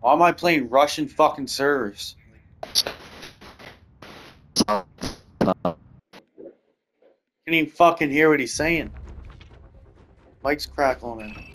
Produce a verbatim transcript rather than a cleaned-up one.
Why am I playing Russian fucking servers? Can't even fucking hear what he's saying. Mike's crackling in.